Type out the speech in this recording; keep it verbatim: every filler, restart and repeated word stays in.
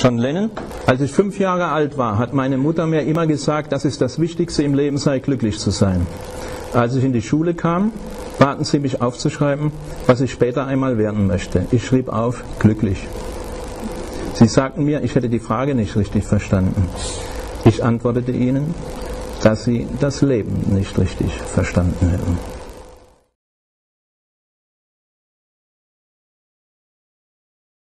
John Lennon. Als ich fünf Jahre alt war, hat meine Mutter mir immer gesagt, dass es das Wichtigste im Leben sei, glücklich zu sein. Als ich in die Schule kam, baten sie mich aufzuschreiben, was ich später einmal werden möchte. Ich schrieb auf, glücklich. Sie sagten mir, ich hätte die Frage nicht richtig verstanden. Ich antwortete ihnen, dass sie das Leben nicht richtig verstanden hätten.